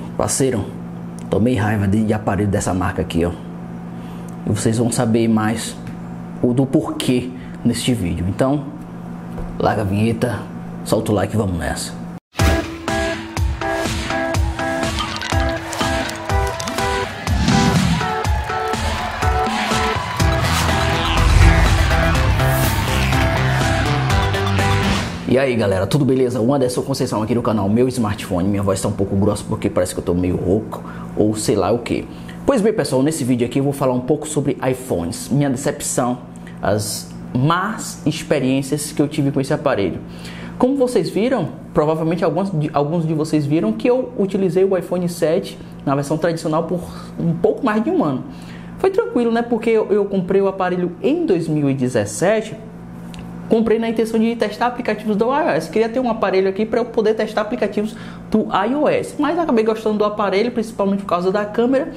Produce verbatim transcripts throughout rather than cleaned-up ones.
Parceiro, tomei raiva de, de aparelho dessa marca aqui, ó. E vocês vão saber mais o do porquê neste vídeo. Então, larga a vinheta, solta o like e vamos nessa. E aí galera, tudo beleza? O Anderson Conceição aqui no canal Meu Smartphone. Minha voz está um pouco grossa porque parece que eu tô meio rouco ou sei lá o que. Pois bem pessoal, nesse vídeo aqui eu vou falar um pouco sobre iPhones, minha decepção, as más experiências que eu tive com esse aparelho. Como vocês viram, provavelmente alguns de, alguns de vocês viram que eu utilizei o iPhone sete na versão tradicional por um pouco mais de um ano. Foi tranquilo, né? Porque eu, eu comprei o aparelho em dois mil e dezessete. Comprei na intenção de testar aplicativos do iOS. Queria ter um aparelho aqui para eu poder testar aplicativos do iOS. Mas acabei gostando do aparelho, principalmente por causa da câmera.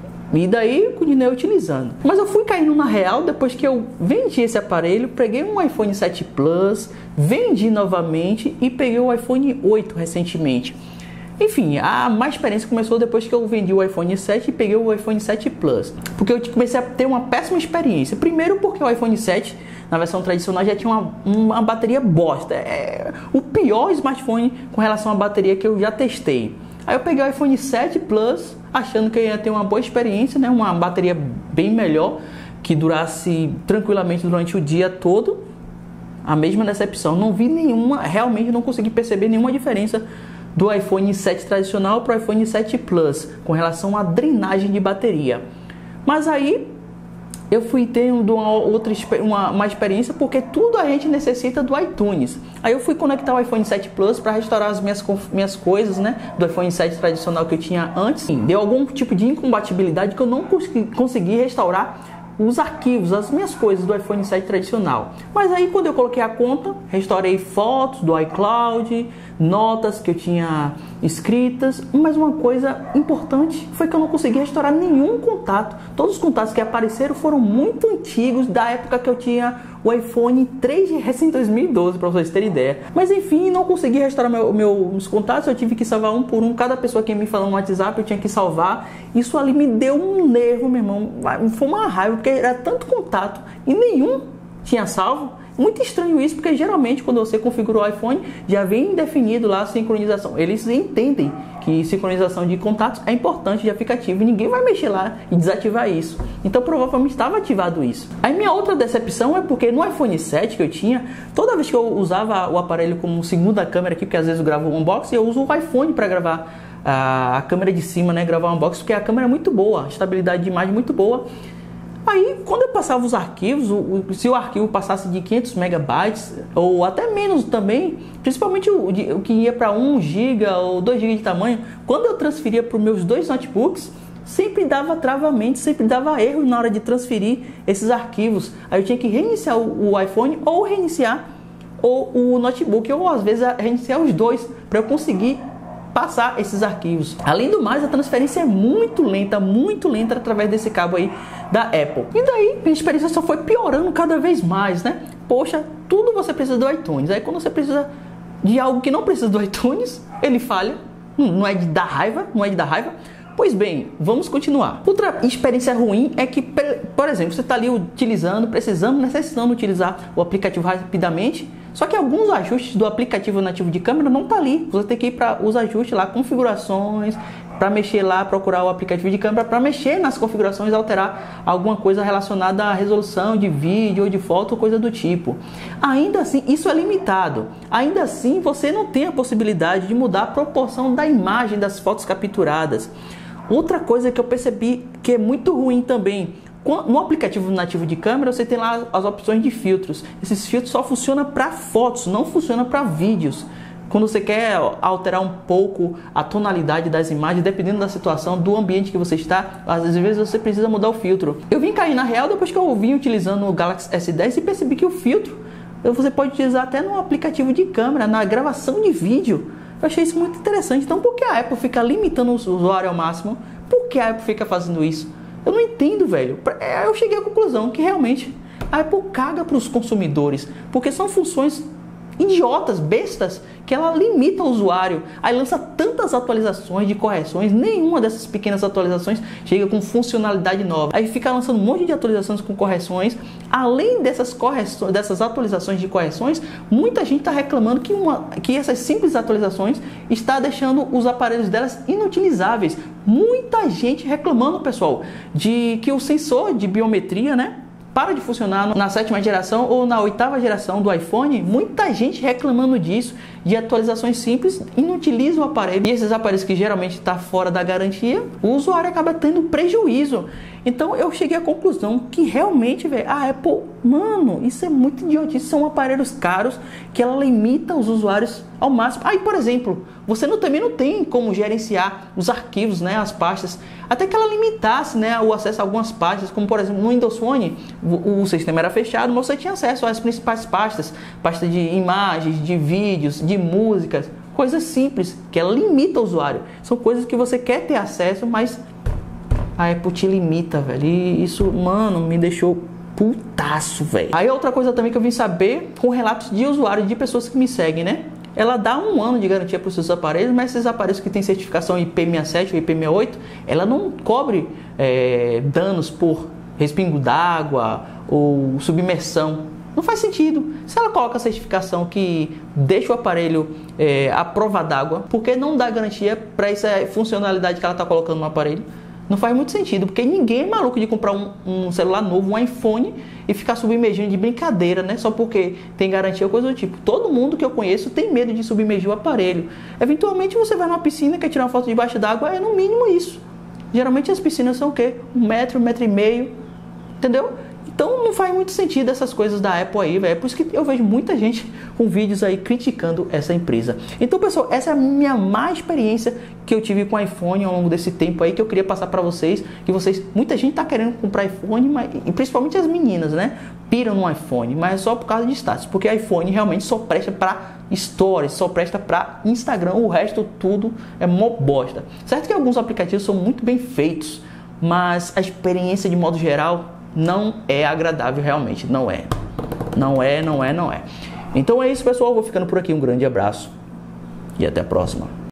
E daí continuei utilizando. Mas eu fui caindo na real depois que eu vendi esse aparelho. Peguei um iPhone sete Plus, vendi novamente e peguei o iPhone oito recentemente. Enfim, a má experiência começou depois que eu vendi o iPhone sete e peguei o iPhone sete Plus. Porque eu comecei a ter uma péssima experiência. Primeiro porque o iPhone sete, na versão tradicional, já tinha uma, uma bateria bosta. É o pior smartphone com relação à bateria que eu já testei. Aí eu peguei o iPhone sete Plus, achando que eu ia ter uma boa experiência, né? Uma bateria bem melhor, que durasse tranquilamente durante o dia todo. A mesma decepção. Não vi nenhuma, realmente não consegui perceber nenhuma diferença do iPhone sete tradicional para o iPhone sete Plus com relação à drenagem de bateria. Mas aí eu fui tendo uma outra uma, uma experiência, porque tudo a gente necessita do iTunes. Aí eu fui conectar o iPhone sete Plus para restaurar as minhas, minhas coisas, né, do iPhone sete tradicional que eu tinha antes. Deu algum tipo de incompatibilidade que eu não consegui, consegui restaurar os arquivos, as minhas coisas do iPhone sete tradicional. Mas aí quando eu coloquei a conta, restaurei fotos do iCloud, notas que eu tinha escritas, mas uma coisa importante foi que eu não consegui restaurar nenhum contato. Todos os contatos que apareceram foram muito antigos, da época que eu tinha o iPhone três G S em dois mil e doze, para vocês terem ideia. Mas enfim, não consegui restaurar meu, meus contatos, eu tive que salvar um por um. Cada pessoa que me falou no WhatsApp eu tinha que salvar. Isso ali me deu um nervo, meu irmão. Foi uma raiva, porque era tanto contato e nenhum tinha salvo. Muito estranho isso, porque geralmente quando você configura o iPhone, já vem definido lá a sincronização. Eles entendem que sincronização de contatos é importante, já fica ativo, e ninguém vai mexer lá e desativar isso. Então provavelmente estava ativado isso. Aí minha outra decepção é porque no iPhone sete que eu tinha, toda vez que eu usava o aparelho como segunda câmera aqui, porque às vezes eu gravo um unboxing, eu uso o iPhone para gravar a, a câmera de cima, né, gravar um unboxing, porque a câmera é muito boa, a estabilidade de imagem é muito boa. Aí, quando eu passava os arquivos, o, se o arquivo passasse de quinhentos megabytes, ou até menos também, principalmente o, o que ia para um giga ou dois gigas de tamanho, quando eu transferia para os meus dois notebooks, sempre dava travamento, sempre dava erro na hora de transferir esses arquivos. Aí eu tinha que reiniciar o, o iPhone ou reiniciar o, o notebook, ou às vezes reiniciar os dois, para eu conseguir passar esses arquivos. Além do mais, a transferência é muito lenta, muito lenta através desse cabo aí da Apple. E daí, minha experiência só foi piorando cada vez mais, né? Poxa, tudo você precisa do iTunes. Aí quando você precisa de algo que não precisa do iTunes, ele falha. Não é de dar raiva, não é de dar raiva. Pois bem, vamos continuar. Outra experiência ruim é que, por exemplo, você está ali utilizando, precisando, necessitando utilizar o aplicativo rapidamente, só que alguns ajustes do aplicativo nativo de câmera não tá ali. Você tem que ir para os ajustes lá, configurações, para mexer lá, procurar o aplicativo de câmera, para mexer nas configurações, alterar alguma coisa relacionada à resolução de vídeo ou de foto, coisa do tipo. Ainda assim, isso é limitado. Ainda assim, você não tem a possibilidade de mudar a proporção da imagem das fotos capturadas. Outra coisa que eu percebi que é muito ruim também, no aplicativo nativo de câmera você tem lá as opções de filtros. Esses filtros só funcionam para fotos, não funcionam para vídeos. Quando você quer alterar um pouco a tonalidade das imagens, dependendo da situação, do ambiente que você está, às vezes você precisa mudar o filtro. Eu vim cair na real depois que eu vim utilizando o Galaxy S dez e percebi que o filtro você pode utilizar até no aplicativo de câmera, na gravação de vídeo. Eu achei isso muito interessante. Então por que a Apple fica limitando o usuário ao máximo? Por que a Apple fica fazendo isso? Eu não entendo, velho. Eu cheguei à conclusão que realmente a Apple caga para os consumidores, porque são funções idiotas, bestas, que ela limita o usuário. Aí lança tantas atualizações de correções, nenhuma dessas pequenas atualizações chega com funcionalidade nova. Aí fica lançando um monte de atualizações com correções. Além dessas correções, dessas atualizações de correções, muita gente está reclamando que, uma, que essas simples atualizações está deixando os aparelhos delas inutilizáveis. Muita gente reclamando, pessoal, de que o sensor de biometria, né, para de funcionar na sétima geração ou na oitava geração do iPhone. Muita gente reclamando disso, de atualizações simples, inutiliza o aparelho. E esses aparelhos que geralmente estão fora da garantia, o usuário acaba tendo prejuízo. Então eu cheguei à conclusão que realmente, velho, a Apple, mano, isso é muito idiotice. São aparelhos caros que ela limita os usuários ao máximo. Aí, por exemplo, você não, também não tem como gerenciar os arquivos, né, as pastas, até que ela limitasse, né, o acesso a algumas pastas, como por exemplo no Windows Phone, o, o sistema era fechado, mas você tinha acesso às principais pastas, pasta de imagens, de vídeos, de músicas, coisas simples que ela limita o usuário. São coisas que você quer ter acesso, mas a Apple te limita, velho. E isso, mano, me deixou putaço, velho. Aí outra coisa também que eu vim saber com relatos de usuários, de pessoas que me seguem, né? Ela dá um ano de garantia para os seus aparelhos, mas esses aparelhos que têm certificação I P sessenta e sete ou I P sessenta e oito, ela não cobre é, danos por respingo d'água ou submersão. Não faz sentido. Se ela coloca a certificação que deixa o aparelho é, à prova d'água, por que não dá garantia para essa funcionalidade que ela está colocando no aparelho? Não faz muito sentido, porque ninguém é maluco de comprar um, um celular novo, um iPhone, e ficar submergindo de brincadeira, né? Só porque tem garantia ou coisa do tipo. Todo mundo que eu conheço tem medo de submergir o aparelho. Eventualmente você vai numa piscina, quer tirar uma foto debaixo d'água, é no mínimo isso. Geralmente as piscinas são o quê? Um metro, um metro e meio, entendeu? Então não faz muito sentido essas coisas da Apple aí, velho. É por isso que eu vejo muita gente com vídeos aí criticando essa empresa. Então, pessoal, essa é a minha má experiência que eu tive com o iPhone ao longo desse tempo aí, que eu queria passar para vocês. Que vocês, muita gente tá querendo comprar iPhone, mas, e principalmente as meninas, né? Piram no iPhone, mas é só por causa de status. Porque iPhone realmente só presta para stories, só presta para Instagram. O resto tudo é mó bosta. Certo que alguns aplicativos são muito bem feitos, mas a experiência de modo geral não é agradável, realmente, não é. Não é, não é, não é. Então é isso, pessoal, vou ficando por aqui, um grande abraço e até a próxima.